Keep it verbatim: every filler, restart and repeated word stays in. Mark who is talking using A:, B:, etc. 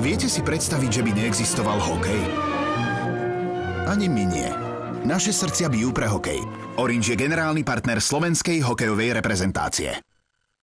A: Viete si predstaviť, že by neexistoval hokej? Ani my nie. Naše srdcia bijú pre hokej. Orange je generálny partner slovenskej hokejovej reprezentácie.